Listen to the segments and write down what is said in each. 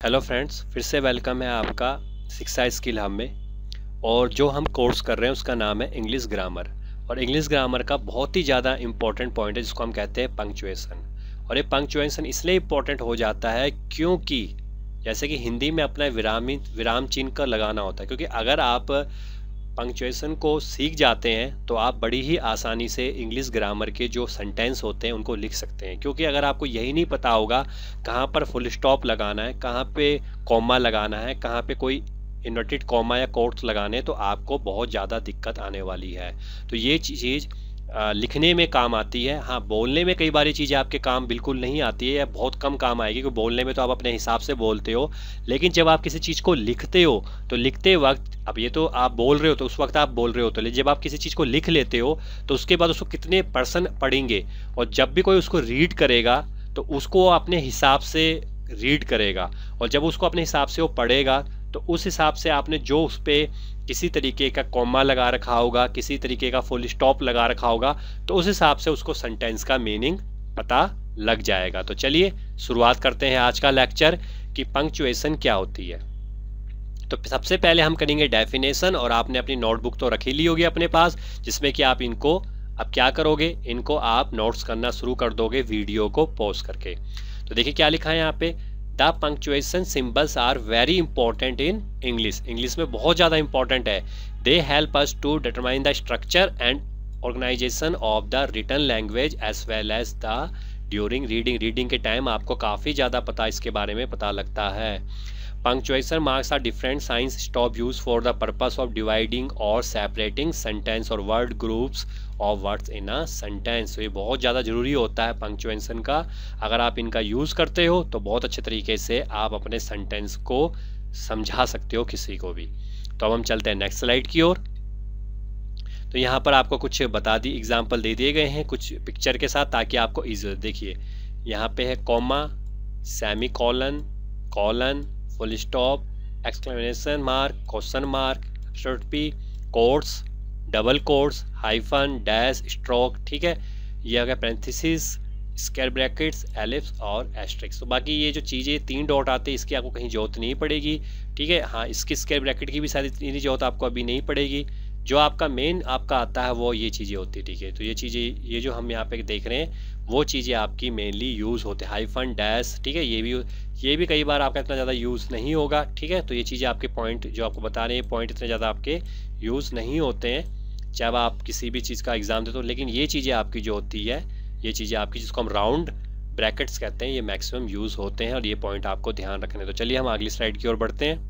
Hello friends, फिर से welcome है आपका शिक्षा स्किल हब में। और जो हम कोर्स कर रहे हैं उसका नाम है इंग्लिश ग्रामर। और इंग्लिश ग्रामर का बहुत ही ज़्यादा इंपॉर्टेंट पॉइंट है जिसको हम कहते हैं पंक्चुएशन। और ये पंक्चुएशन इसलिए इम्पोर्टेंट हो जाता है क्योंकि जैसे कि हिंदी में अपना विराम चिन्ह का लगाना होता है, क्योंकि अगर आप पंक्चुएशन को सीख जाते हैं तो आप बड़ी ही आसानी से इंग्लिश ग्रामर के जो सेंटेंस होते हैं उनको लिख सकते हैं। क्योंकि अगर आपको यही नहीं पता होगा कहाँ पर फुल स्टॉप लगाना है, कहाँ पे कॉमा लगाना है, कहाँ पे कोई इन्वर्टेड कॉमा या कोट्स लगाने, तो आपको बहुत ज़्यादा दिक्कत आने वाली है। तो ये चीज़ लिखने में काम आती है। हाँ, बोलने में कई बार ये चीज़ें आपके काम बिल्कुल नहीं आती है या बहुत कम काम आएगी, क्योंकि बोलने में तो आप अपने हिसाब से बोलते हो। लेकिन जब आप किसी चीज़ को लिखते हो तो लिखते वक्त, अब ये तो आप बोल रहे हो तो उस वक्त आप बोल रहे हो, तो जब आप किसी चीज़ को लिख लेते हो तो उसके बाद उसको कितने पर्सन पढ़ेंगे, और जब भी कोई उसको रीड करेगा तो उसको अपने हिसाब से रीड करेगा। और जब उसको अपने हिसाब से वो पढ़ेगा तो उस हिसाब से आपने जो उस पर किसी तरीके का कॉमा लगा रखा होगा, किसी तरीके का फुल स्टॉप लगा रखा होगा, तो उस हिसाब से उसको सेंटेंस का मीनिंग पता लग जाएगा। तो चलिए शुरुआत करते हैं आज का लेक्चर कि पंक्चुएशन क्या होती है। तो सबसे पहले हम करेंगे डेफिनेशन। और आपने अपनी नोटबुक तो रखी ली होगी अपने पास, जिसमें कि आप इनको अब क्या करोगे, इनको आप नोट्स करना शुरू कर दोगे वीडियो को पॉज करके। तो देखिए क्या लिखा है यहाँ पे, the punctuation symbols are very important in English. English में बहुत ज़्यादा इंपॉर्टेंट है। They help us to determine the structure and organisation of the written language as well as the during reading के टाइम आपको काफ़ी ज़्यादा पता इसके बारे में पता लगता है। Punctuation marks are different signs stop used for the purpose of dividing or separating sentence or word groups of words in a sentence। तो ये बहुत ज़्यादा ज़रूरी होता है पंक्चुएशन का। अगर आप इनका यूज़ करते हो तो बहुत अच्छे तरीके से आप अपने सेंटेंस को समझा सकते हो किसी को भी। तो अब हम चलते हैं नेक्स्ट स्लाइड की ओर। तो यहाँ पर आपको कुछ एग्जाम्पल दे दिए गए हैं कुछ पिक्चर के साथ, ताकि आपको ईजी। देखिए यहाँ पे है comma, semi colon, colon, full stop, exclamation mark, question mark, apostrophe, quotes, double quotes, hyphen, dash, stroke. ठीक है, ये आ गया पैरेंथेसिस, स्क्वायर ब्रैकेट्स, एलिप्स और एस्ट्रिक्स। तो बाकी ये जो चीज़ें 3 डॉट आते हैं इसकी आपको कहीं जरूरत नहीं पड़ेगी। ठीक है, हाँ, इसकी स्क्वायर ब्रैकेट की भी शायद इतनी जरूरत आपको अभी नहीं पड़ेगी। जो आपका मेन आपका आता है वो ये चीज़ें होती है। ठीक है, तो ये चीज़ें, ये जो हम यहाँ पे देख रहे हैं वो चीज़ें आपकी मेनली यूज़ होते हैं। हाइफन, डैश, ठीक है, ये भी कई बार आपका इतना ज़्यादा यूज़ नहीं होगा। ठीक है, तो ये चीज़ें आपके पॉइंट जो आपको बता रहे हैं, पॉइंट इतने ज़्यादा आपके यूज़ नहीं होते हैं जब आप किसी भी चीज़ का एग्ज़ाम देते हो। लेकिन ये चीज़ें आपकी जो होती है, ये चीज़ें आपकी जिसको हम राउंड ब्रैकेट्स कहते हैं, ये मैक्सिमम यूज़ होते हैं और ये पॉइंट आपको ध्यान रखने। तो चलिए हम अगली स्लाइड की ओर बढ़ते हैं।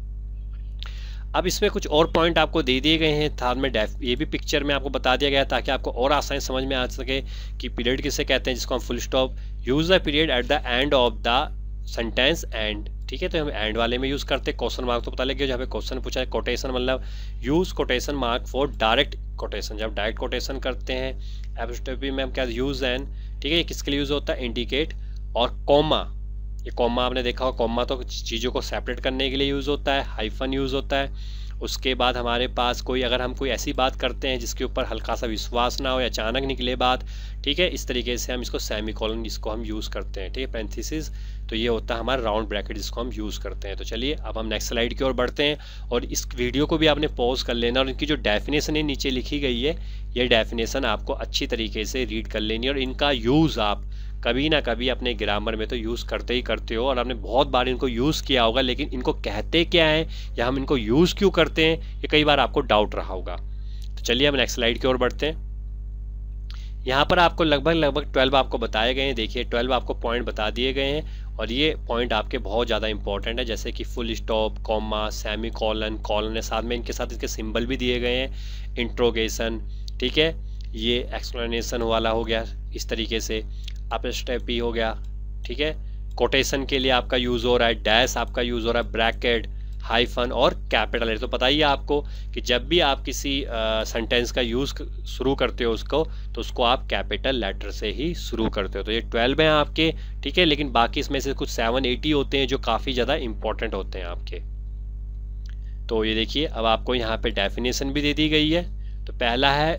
अब इसमें कुछ और पॉइंट आपको दे दिए गए हैं साथ में ये भी पिक्चर में आपको बता दिया गया है, ताकि आपको और आसानी समझ में आ सके कि पीरियड किसे कहते हैं, जिसको हम full stop. Use the period at the end of the sentence end. ठीक है, तो हम एंड वाले में यूज़ करते हैं। क्वेश्चन मार्क तो पता लग गया, जहाँ पे क्वेश्चन पूछा है। कोटेशन मतलब use quotation mark for direct quotation, जब डायरेक्ट कोटेशन करते हैं। एपॉस्ट्रोफी में हम क्या यूज़ एंड। ठीक है, ये किसके लिए यूज़ होता है, इंडिकेट। और कॉमा, ये कॉमा आपने देखा हो, कॉमा तो चीज़ों को सेपरेट करने के लिए यूज़ होता है। हाइफन यूज़ होता है। उसके बाद हमारे पास अगर हम कोई ऐसी बात करते हैं जिसके ऊपर हल्का सा विश्वास ना हो या अचानक निकले बात, ठीक है, इस तरीके से हम इसको सेमीकोलन इसको हम यूज़ करते हैं। ठीक है, पैरेंथेसिस, तो ये होता है हमारा राउंड ब्रैकेट जिसको हम यूज़ करते हैं। तो चलिए अब हम नेक्स्ट स्लाइड की ओर बढ़ते हैं। और इस वीडियो को भी आपने पॉज कर लेना और इनकी जो डेफिनेशन है नीचे लिखी गई है, ये डेफिनेशन आपको अच्छी तरीके से रीड कर लेनी है। और इनका यूज़ आप कभी ना कभी अपने ग्रामर में तो यूज़ करते ही करते हो, और आपने बहुत बार इनको यूज़ किया होगा। लेकिन इनको कहते क्या है या हम इनको यूज़ क्यों करते हैं, ये कई बार आपको डाउट रहा होगा। तो चलिए हम नेक्स्ट स्लाइड की ओर बढ़ते हैं। यहाँ पर आपको लगभग 12 आपको बताए गए हैं। देखिए 12 आपको पॉइंट बता दिए गए हैं, और ये पॉइंट आपके बहुत ज़्यादा इंपॉर्टेंट है, जैसे कि full stop, comma, semi colon, colon है साथ में, इनके साथ इसके सिंबल भी दिए गए हैं। इंट्रोगेशन, ठीक है, ये एक्सप्लेनेशन वाला हो गया इस तरीके से। अपस्ट्रोफी हो गया। ठीक है, कोटेशन के लिए आपका यूज़ हो रहा है, डैश आपका यूज़ हो रहा है, ब्रैकेट, हाइफन और कैपिटल है। तो पता ही है आपको कि जब भी आप किसी सेंटेंस का यूज़ शुरू करते हो तो उसको आप कैपिटल लेटर से ही शुरू करते हो। तो ये 12 हैं आपके। ठीक है, लेकिन बाकी इसमें से कुछ 780 होते हैं जो काफ़ी ज़्यादा इंपॉर्टेंट होते हैं आपके। तो ये देखिए अब आपको यहाँ पे डेफिनेशन भी दे दी गई है। तो पहला है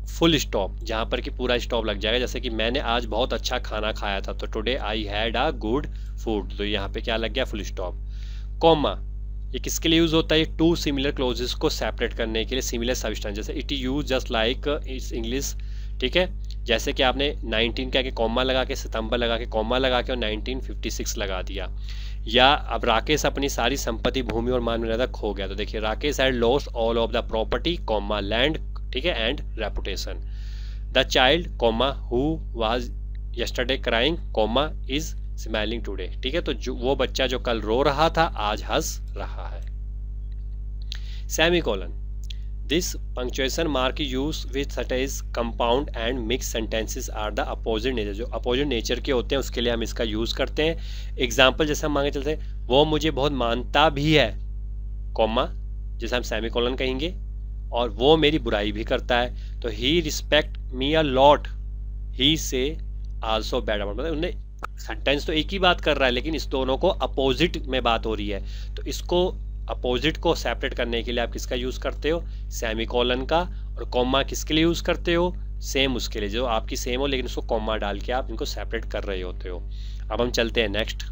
फुल स्टॉप, जहाँ पर कि पूरा स्टॉप लग जाएगा, जैसे कि मैंने आज बहुत अच्छा खाना खाया था, तो today I had a good food, तो यहाँ पे क्या लग गया, फुल स्टॉप। कॉमा ये किसके लिए यूज होता है, टू सिमिलर क्लोजेस को सेपरेट करने के लिए, सिमिलर सब्सटेंस, जैसे it use just like it's English, ठीक है। जैसे कि आपने 19 कह के कॉमा लगा के, सितंबर लगा के कॉमा लगा के और 1956 लगा दिया। या अब राकेश अपनी सारी संपत्ति, भूमि और मान मर्यादा खो गया, तो देखिए Rakesh had lost all of the property comma land, ठीक है, and reputation. The child comma who was yesterday crying comma is smiling today, ठीक है। तो जो वो बच्चा जो कल रो रहा था आज हंस रहा है। Semicolon, this punctuation mark use with such as compound and mix sentences are the opposite nature, जो अपोजिट नेचर के होते हैं उसके लिए हम इसका यूज करते हैं। एग्जाम्पल जैसे हम मांगे चलते हैं, वो मुझे बहुत मानता भी है कॉमा, जैसे हम सेमीकोलन कहेंगे, और वो मेरी बुराई भी करता है, तो ही रिस्पेक्ट मी अ लॉट, ही से आल्सो बैड अबाउट, मतलब उन्हें सेंटेंस तो एक ही बात कर रहा है लेकिन इस दोनों को अपोजिट में बात हो रही है, तो इसको अपोजिट को सेपरेट करने के लिए आप किसका यूज करते हो, सेमीकोलन का। और कॉमा किसके लिए यूज करते हो, सेम उसके लिए जो आपकी सेम हो लेकिन उसको कॉमा डाल के आप इनको सेपरेट कर रहे होते हो। अब हम चलते हैं नेक्स्ट।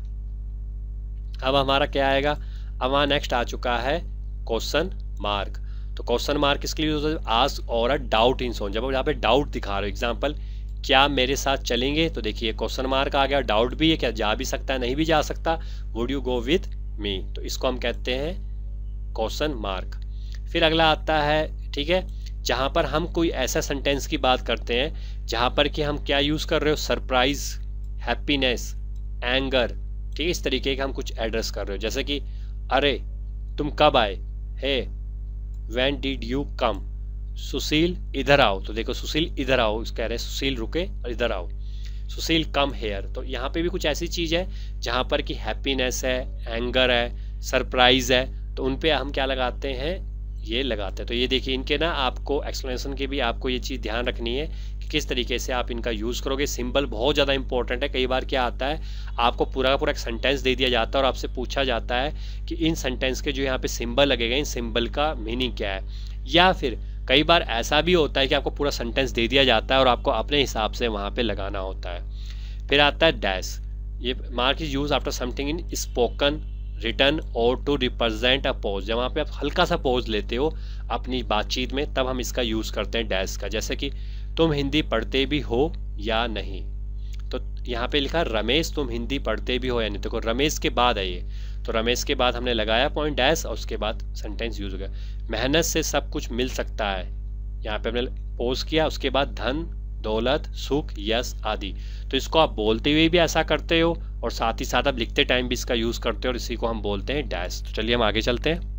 अब हमारा क्या आएगा, अब हमारा नेक्स्ट आ चुका है क्वेश्चन मार्क। तो क्वेश्चन मार्क किसके लिए यूज होता है, आस्क और अ डाउट इन सोन, जब आप यहाँ पे डाउट दिखा रहे हो, एग्जाम्पल क्या मेरे साथ चलेंगे, तो देखिए क्वेश्चन मार्क आ गया, डाउट भी है, क्या जा भी सकता है नहीं भी जा सकता, would you go with me, तो इसको हम कहते हैं क्वेश्चन मार्क। फिर अगला आता है, ठीक है, जहां पर हम कोई ऐसा सेंटेंस की बात करते हैं जहां पर कि हम क्या यूज कर रहे हो, सरप्राइज, हैप्पीनेस, एंगर, ठीक है, इस तरीके का हम कुछ एड्रेस कर रहे हो, जैसे कि अरे तुम कब आए, hey when did you come, Sushil इधर आओ, तो देखो सुशील इधर आओ, कह रहे हैं सुशील रुके और इधर आओ, सुशील कम हेयर, तो यहाँ पे भी कुछ ऐसी चीज है जहां पर कि हैप्पीनेस है, एंगर है, सरप्राइज है, तो उन पे हम क्या लगाते हैं, ये लगाते हैं। तो ये देखिए इनके ना आपको एक्सप्लेनेशन के भी आपको ये चीज़ ध्यान रखनी है कि किस तरीके से आप इनका यूज़ करोगे। सिंबल बहुत ज़्यादा इंपॉर्टेंट है। कई बार क्या आता है, आपको पूरा का पूरा एक सेंटेंस दे दिया जाता है और आपसे पूछा जाता है कि इन सेंटेंस के जो यहाँ पे सिंबल लगेगा, इन सिंबल का मीनिंग क्या है। या फिर कई बार ऐसा भी होता है कि आपको पूरा सेंटेंस दे दिया जाता है और आपको अपने हिसाब से वहाँ पर लगाना होता है। फिर आता है डैश। ये mark is use after something in spoken, written और टू रिप्रेजेंट अ पोज। जब वहाँ पे आप हल्का सा पोज लेते हो अपनी बातचीत में, तब हम इसका यूज़ करते हैं डैश का। जैसे कि तुम हिंदी पढ़ते भी हो या नहीं, तो यहाँ पे लिखा रमेश तुम हिंदी पढ़ते भी हो या नहीं, देखो रमेश के बाद है ये, तो रमेश के बाद हमने लगाया पॉइंट डैश और उसके बाद सेंटेंस यूज हो गया। मेहनत से सब कुछ मिल सकता है, यहाँ पे हमने पोज किया, उसके बाद धन, दौलत, सुख, यश आदि। तो इसको आप बोलते हुए भी ऐसा करते हो और साथ ही साथ आप लिखते टाइम भी इसका यूज करते हो और इसी को हम बोलते हैं डैश। तो चलिए हम आगे चलते हैं।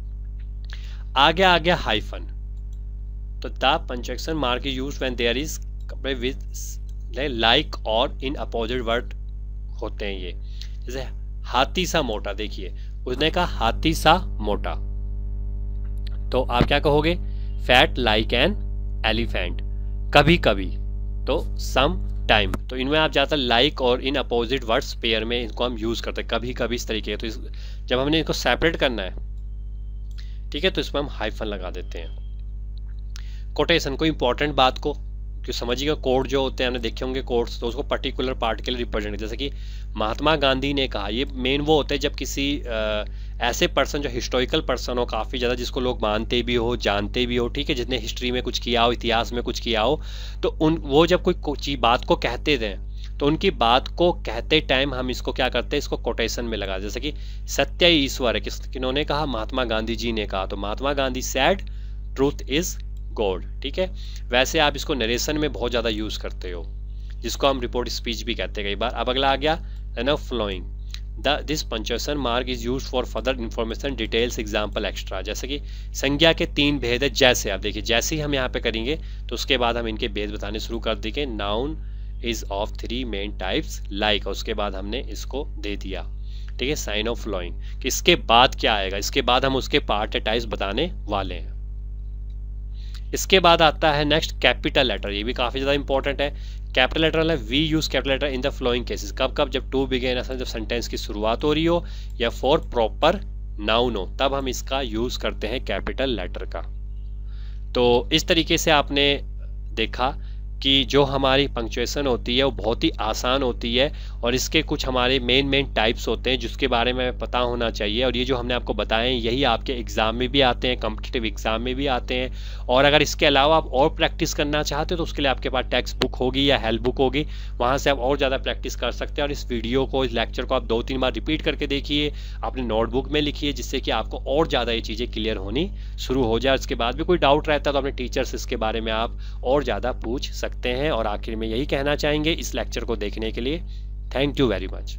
आगे आ गया हाइफन। तो the punctuation mark is used when there is with like और इन अपोजिट वर्ड होते हैं ये। जैसे हाथी सा मोटा, देखिए उसने कहा हाथी सा मोटा, तो आप क्या कहोगे, फैट लाइक एन एलिफेंट। कभी कभी, तो सम टाइम, तो इनमें आप ज़्यादातर लाइक और इन अपोजिट वर्ड्स पेयर में इनको हम यूज़ करते हैं, कभी कभी इस तरीके। तो जब हमने इनको सेपरेट करना है, ठीक है, तो इसमें हम हाइफन लगा देते हैं। कोटेशन, कोई इंपॉर्टेंट बात को क्यों समझिएगा, कोड जो होते हैं हमने देखे होंगे कोड्स, तो उसको पर्टिकुलर पार्ट के लिए रिप्रेजेंट, जैसे कि महात्मा गांधी ने कहा, ये मेन वो होते हैं जब किसी ऐसे पर्सन जो हिस्टोरिकल पर्सन हो काफ़ी ज़्यादा, जिसको लोग मानते भी हो, जानते भी हो, ठीक है, जिसने हिस्ट्री में कुछ किया हो, इतिहास में कुछ किया हो, तो वो जब कोई बात को कहते थे, तो उनकी बात को कहते टाइम हम इसको क्या करते हैं, इसको कोटेशन में लगा, जैसे कि सत्य ईश्वर है, किन्होंने कहा, महात्मा गांधी जी ने कहा, तो Mahatma Gandhi said truth is God, ठीक है। वैसे आप इसको नरेशन में बहुत ज़्यादा यूज़ करते हो, जिसको हम रिपोर्ट स्पीच भी कहते हैं कई बार। अब अगला आ गया enough flowing. This punctuation mark is used for further information, details, example, extra. जैसे कि संज्ञा के 3 भेद है, जैसे आप देखिए, जैसे ही हम यहाँ पे करेंगे तो उसके बाद हम इनके भेद बताने शुरू कर देंगे। Noun is of 3 main types like, और उसके बाद हमने इसको दे दिया, ठीक है, साइन ऑफ फ्लोइंग। कि इसके बाद क्या आएगा, इसके बाद हम उसके पार्ट या टाइप्स बताने वाले हैं। इसके बाद आता है नेक्स्ट कैपिटल लेटर। ये भी काफ़ी ज़्यादा इंपॉर्टेंट है। कैपिटल लेटर है, we use capital letter in the flowing cases. कब कब, जब टू बिगिन, असल जब सेंटेंस की शुरुआत हो रही हो या फॉर प्रॉपर नाउन हो, तब हम इसका यूज करते हैं कैपिटल लेटर का। तो इस तरीके से आपने देखा कि जो हमारी पंक्चुएशन होती है वो बहुत ही आसान होती है और इसके कुछ हमारे मेन टाइप्स होते हैं जिसके बारे में पता होना चाहिए। और ये जो हमने आपको बताए हैं यही आपके एग्ज़ाम में भी आते हैं, कॉम्पिटिटिव एग्ज़ाम में भी आते हैं। और अगर इसके अलावा आप और प्रैक्टिस करना चाहते हो तो उसके लिए आपके पास टेक्स्ट बुक होगी या हेल्प बुक होगी, वहाँ से आप और ज़्यादा प्रैक्टिस कर सकते हैं। और इस वीडियो को, इस लेक्चर को आप 2-3 बार रिपीट करके देखिए, अपने नोटबुक में लिखिए, जिससे कि आपको और ज़्यादा ये चीज़ें क्लियर होनी शुरू हो जाए। इसके बाद भी कोई डाउट रहता है तो अपने टीचर से इसके बारे में आप और ज़्यादा पूछ सकते हैं। और आखिर में यही कहना चाहेंगे इस लेक्चर को देखने के लिए थैंक यू वेरी मच।